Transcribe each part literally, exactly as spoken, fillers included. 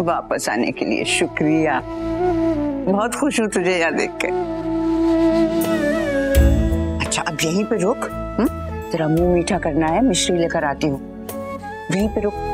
वापस आने के लिए शुक्रिया। बहुत खुश हूँ तुझे यहाँ देख के। अच्छा अब यहीं पे रुक, हुँ? तेरा मुंह मीठा करना है, मिश्री लेकर आती हूँ। यहीं पे रुक।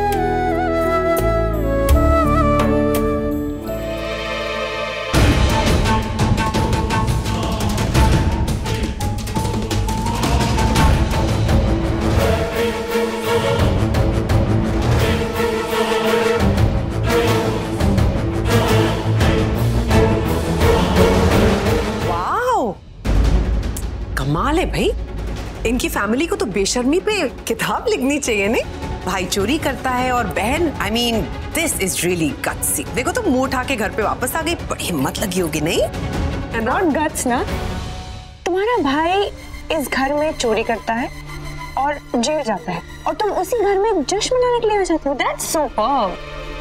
कमाल है भाई, इनकी फैमिली को तो बेशर्मी पे किताब लिखनी चाहिए। नहीं, भाई चोरी करता है और बहन, I mean this is really gutsy. देखो तो मुंह उठा के घर पे वापस आ गई, बड़ी हिम्मत लगी होगी। नहीं नॉट गट्स ना, तुम्हारा भाई इस घर में चोरी करता है और जेल जाता है और तुम उसी घर में जश्न मनाने के लिए आ जाते हो। That's super.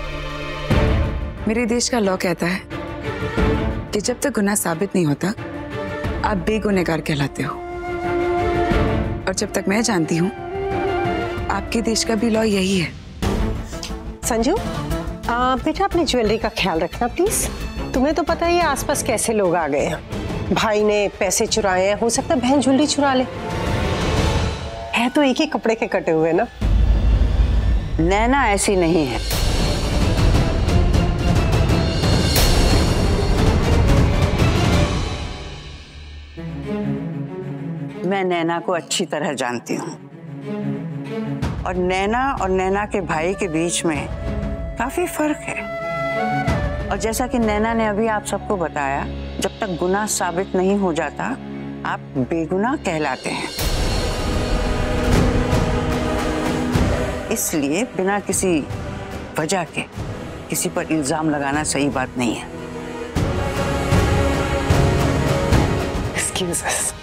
मेरे देश का लॉ कहता है कि जब तक गुनाह साबित नहीं होता आप बेगुनहगार कहलाते हो, और जब तक मैं जानती हूँ आपके देश का भी लॉ यही है। संजू, बेटा अपनी ज्वेलरी का ख्याल रखना प्लीज। तुम्हें तो पता ही है आसपास कैसे लोग आ गए हैं। भाई ने पैसे चुराए हैं, हो सकता है बहन ज्वेलरी चुरा ले। है तो एक ही कपड़े के कटे हुए ना। नैना ऐसी नहीं है। मैं नैना को अच्छी तरह जानती हूँ और नैना और नैना के भाई के बीच में काफी फर्क है। और जैसा कि नैना ने अभी आप सबको बताया, जब तक गुनाह साबित नहीं हो जाता आप बेगुनाह कहलाते हैं। इसलिए बिना किसी वजह के किसी पर इल्जाम लगाना सही बात नहीं है। Excuse us.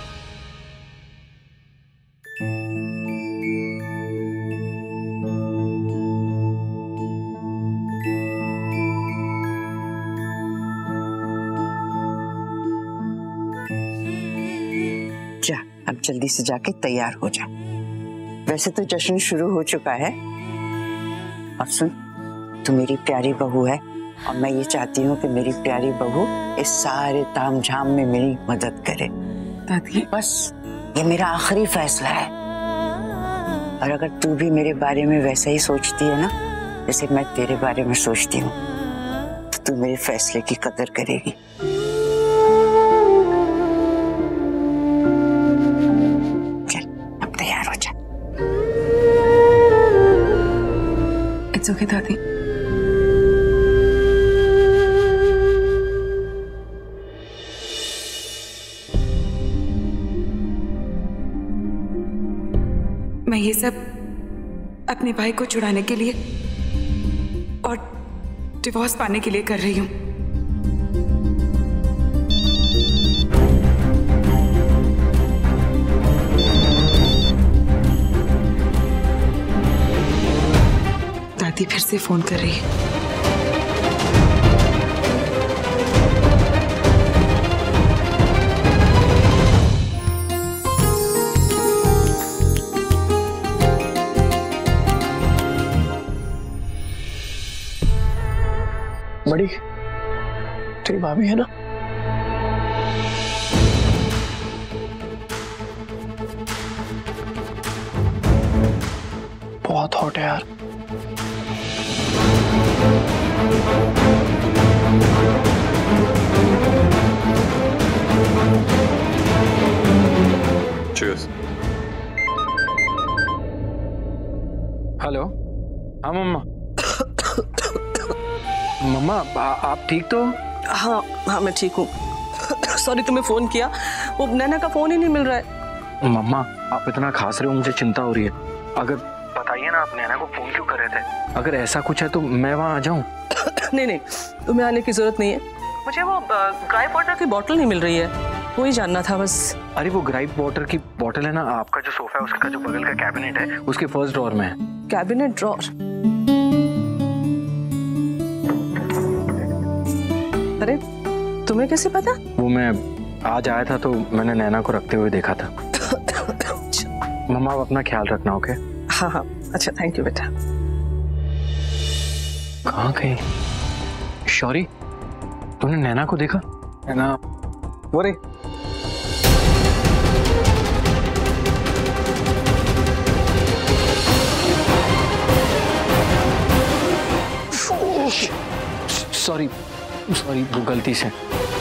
जा अब जल्दी से जाके तैयार हो जा। वैसे तो जश्न शुरू हो चुका है। और सुन, तू मेरी प्यारी बहू है और मैं ये चाहती हूँ कि मेरी प्यारी बहू इस सारे तामझाम में मेरी मदद करे। दादी बस ये मेरा आखिरी फैसला है। और अगर तू भी मेरे बारे में वैसा ही सोचती है ना जैसे मैं तेरे बारे में सोचती हूँ, तो तू मेरे फैसले की कदर करेगी। इट्स ओके दादी। मैं ये सब अपने भाई को छुड़ाने के लिए और डिवोर्स पाने के लिए कर रही हूँ। दादी फिर से फोन कर रही है। बड़ी तेरी भाभी है ना? बहुत हॉट है यार। Cheers. हेलो, हाँ मम्मा। मम्मा आप ठीक तो? हाँ हाँ मैं ठीक हूँ। सॉरी तुम्हें फोन किया, वो नैना का फोन ही नहीं मिल रहा है। मम्मा आप इतना खास रहे हो, मुझे चिंता हो रही है। अगर बताइए ना आप नैना को फोन क्यों कर रहे थे? अगर ऐसा कुछ है तो मैं वहाँ आ जाऊँ? नहीं नहीं, तुम्हें आने की जरूरत नहीं है। मुझे वो ग्राइप वाटर की बोतल नहीं मिल रही है, वही जानना था बस। अरे वो ग्राइप वाटर की बोतल है ना, आपका जो सोफा है उसका जो बगल का कैबिनेट है उसके फर्स्ट ड्रॉर में है। Cabinet drawer? अरे तुम्हें कैसे पता? वो मैं आज आया था तो मैंने नैना को रखते हुए देखा था। मम्मा आप अपना ख्याल रखना, ओके? हाँ हाँ अच्छा, थैंक यू बेटा। कहाँ गई? शौरी, तूने नैना को देखा? नैना वो रे। सॉरी सॉरी वो गलती से।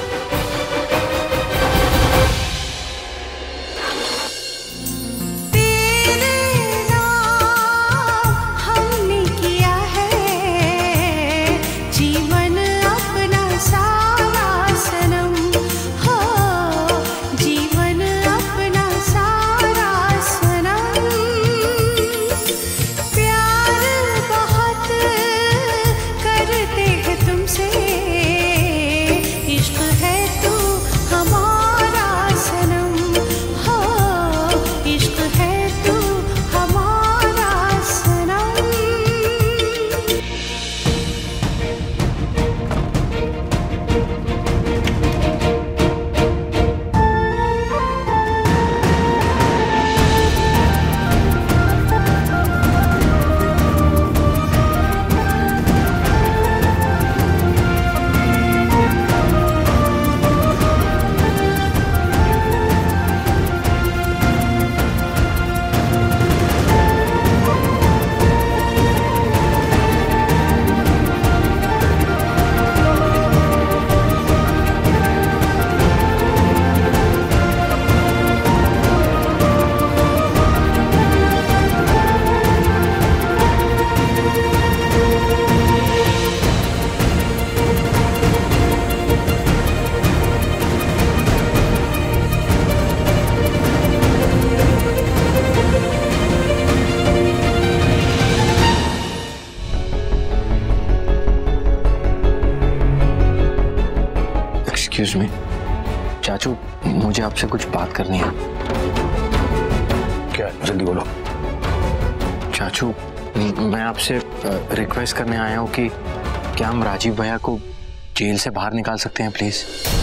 एक्सक्यूज मी चाचू, मुझे आपसे कुछ बात करनी है। क्या? जल्दी बोलो। चाचू, मैं आपसे रिक्वेस्ट करने आया हूँ कि क्या हम राजीव भैया को जेल से बाहर निकाल सकते हैं प्लीज?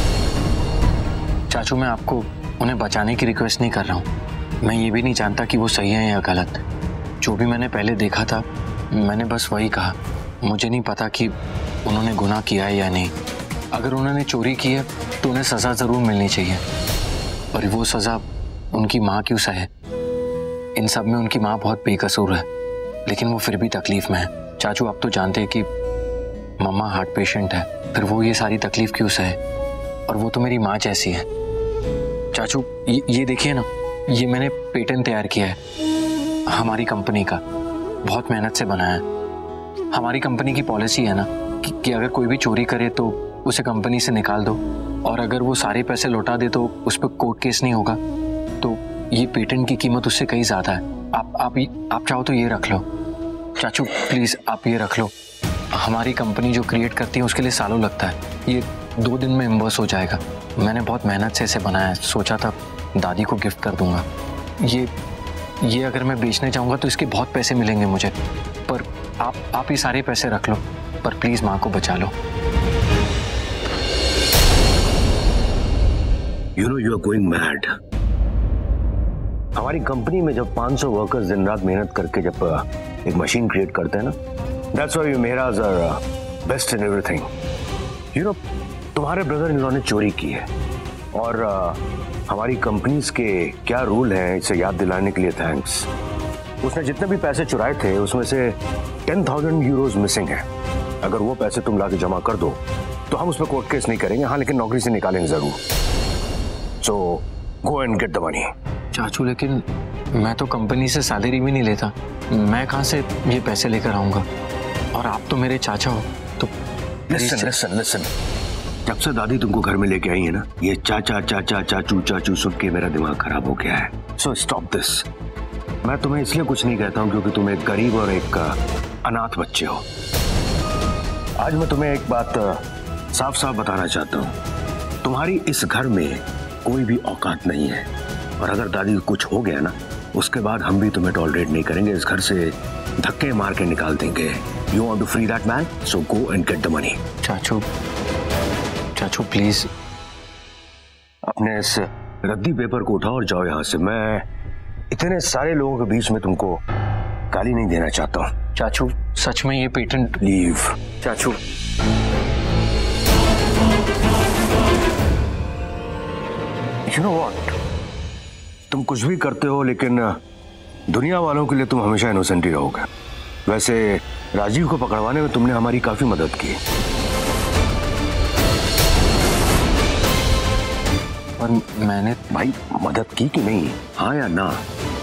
चाचू, मैं आपको उन्हें बचाने की रिक्वेस्ट नहीं कर रहा हूँ। मैं ये भी नहीं जानता कि वो सही है या गलत। जो भी मैंने पहले देखा था मैंने बस वही कहा। मुझे नहीं पता कि उन्होंने गुनाह किया है या नहीं। अगर उन्होंने चोरी की है तो उन्हें सज़ा ज़रूर मिलनी चाहिए, और वो सज़ा उनकी माँ क्यों सहे? इन सब में उनकी माँ बहुत बेकसूर है, लेकिन वो फिर भी तकलीफ में है। चाचू, आप तो जानते हैं कि मम्मा हार्ट पेशेंट है, फिर वो ये सारी तकलीफ क्यों सहे? और वो तो मेरी माँ जैसी है। चाचू, ये, ये देखिए ना, ये मैंने पेटेंट तैयार किया है हमारी कंपनी का, बहुत मेहनत से बनाया है। हमारी कंपनी की पॉलिसी है ना कि, कि अगर कोई भी चोरी करे तो उसे कंपनी से निकाल दो, और अगर वो सारे पैसे लौटा दे तो उस पर कोर्ट केस नहीं होगा। तो ये पेटेंट की कीमत उससे कहीं ज़्यादा है। आप आप आप चाहो तो ये रख लो। चाचू प्लीज़ आप ये रख लो। हमारी कंपनी जो क्रिएट करती है उसके लिए सालों लगता है, ये दो दिन में इन्वर्स हो जाएगा। मैंने बहुत मेहनत से इसे बनाया है, सोचा था दादी को गिफ्ट कर दूंगा। ये ये अगर मैं बेचने जाऊंगा तो इसके बहुत पैसे मिलेंगे मुझे, पर आप आप ये सारे पैसे रख लो, पर प्लीज़ माँ को बचा लो। You know you are going mad. हमारी कंपनी में जब पाँच सौ वर्कर्स दिन रात मेहनत करके जब एक मशीन क्रिएट करते हैं ना, that's why you Mehras are best in everything. You know, तुम्हारे ब्रदर इन लॉ ने चोरी की है, और uh, हमारी कंपनीज के क्या रूल हैं इसे याद दिलाने के लिए थैंक्स। उसने जितने भी पैसे चुराए थे उसमें से टेन थाउजेंड यूरोज मिसिंग है। अगर वो पैसे तुम लाके जमा कर दो तो हम उस पर कोर्ट केस नहीं करेंगे, हाँ, लेकिन नौकरी से निकालेंगे जरूर। So go and get the money. चाचू, लेकिन मैं तो कंपनी से सैलरी भी नहीं लेता, मैं कहाँ से ये पैसे लेकर आऊँगा? और आप तो मेरे चाचा हो, तो listen, listen, listen. जब से दादी तुमको घर में लेके आई है ना, ये चाचा चाचा चाचू चाचू सुन के मेरा दिमाग खराब हो गया है। So stop this. मैं तुम्हें इसलिए कुछ नहीं कहता हूँ क्योंकि तुम एक गरीब और एक अनाथ बच्चे हो। आज मैं तुम्हें एक बात साफ साफ बताना चाहता हूँ, तुम्हारी इस घर में कोई भी औकात नहीं है, और अगर दादी को कुछ हो गया ना उसके बाद हम भी तुम्हें टॉलरेट नहीं करेंगे, इस घर से धक्के मार के निकाल देंगे। You want to free that man, so go and get the money. चाचू चाचू प्लीज अपने इस रद्दी पेपर को उठाओ और जाओ यहाँ से। मैं इतने सारे लोगों के बीच में तुमको गाली नहीं देना चाहता हूँ। चाचू सच में ये पेटेंट। लीव। चाचू यू नो व्हाट, तुम कुछ भी करते हो लेकिन दुनिया वालों के लिए तुम हमेशा इनोसेंट ही रहोगे। वैसे राजीव को पकड़वाने में तुमने हमारी काफी मदद की। और मैंने भाई मदद की कि नहीं, हाँ या ना?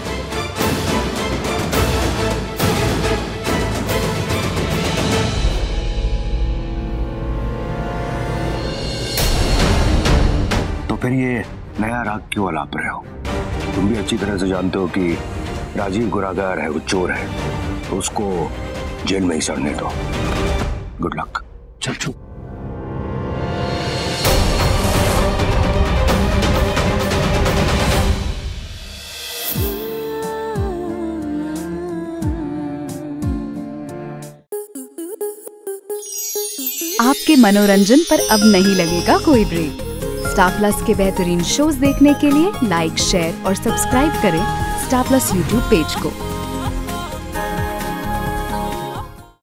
तो फिर ये नया राग क्यों अलाप रहे हो? तुम भी अच्छी तरह से जानते हो कि राजीव गुनाहगार है, वो चोर है, तो उसको जेल में ही सड़ने दो। Good luck. चाचू आपके मनोरंजन पर अब नहीं लगेगा कोई ब्रेक। स्टार प्लस के बेहतरीन शोज देखने के लिए लाइक, शेयर और सब्सक्राइब करें स्टार प्लस यूट्यूब पेज को।